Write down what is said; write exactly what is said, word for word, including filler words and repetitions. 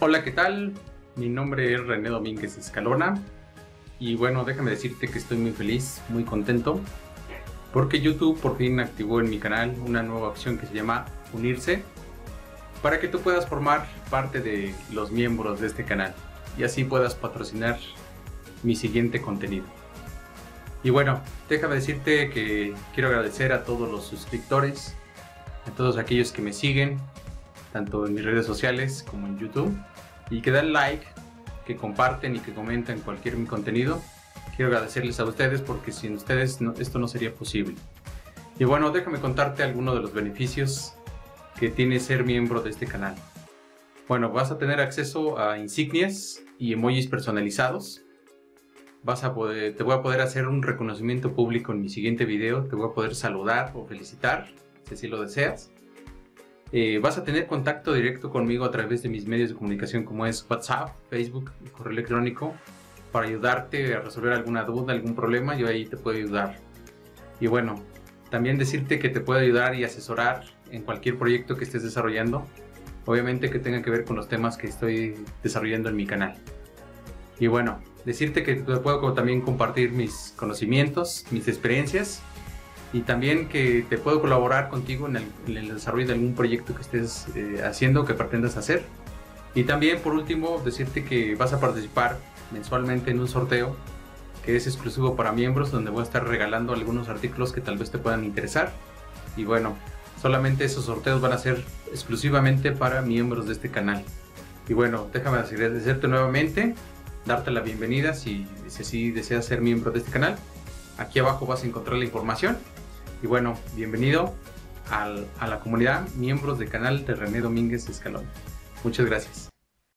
Hola, ¿qué tal? Mi nombre es René Domínguez Escalona y bueno, déjame decirte que estoy muy feliz, muy contento porque YouTube por fin activó en mi canal una nueva opción que se llama Unirse para que tú puedas formar parte de los miembros de este canal y así puedas patrocinar mi siguiente contenido. Y bueno, déjame decirte que quiero agradecer a todos los suscriptores, a todos aquellos que me siguen, tanto en mis redes sociales como en YouTube, y que dan like, que comparten y que comentan cualquier mi contenido. Quiero agradecerles a ustedes porque sin ustedes no, esto no sería posible. Y bueno, déjame contarte algunos de los beneficios que tiene ser miembro de este canal. Bueno, vas a tener acceso a insignias y emojis personalizados. Vas a poder, te voy a poder hacer un reconocimiento público en mi siguiente video. Te voy a poder saludar o felicitar, si así lo deseas. Eh, vas a tener contacto directo conmigo a través de mis medios de comunicación como es WhatsApp, Facebook y correo electrónico para ayudarte a resolver alguna duda, algún problema. Yo ahí te puedo ayudar. Y bueno, también decirte que te puedo ayudar y asesorar en cualquier proyecto que estés desarrollando, obviamente que tenga que ver con los temas que estoy desarrollando en mi canal. Y bueno, decirte que te puedo también compartir mis conocimientos, mis experiencias, y también que te puedo colaborar contigo en el, en el desarrollo de algún proyecto que estés eh, haciendo, que pretendas hacer. Y también, por último, decirte que vas a participar mensualmente en un sorteo que es exclusivo para miembros, donde voy a estar regalando algunos artículos que tal vez te puedan interesar. Y bueno, solamente esos sorteos van a ser exclusivamente para miembros de este canal. Y bueno, déjame agradecerte nuevamente, darte la bienvenida si, si así deseas ser miembro de este canal. Aquí abajo vas a encontrar la información. Y bueno, bienvenido al, a la comunidad miembros del canal de René Domínguez Escalona. Muchas gracias.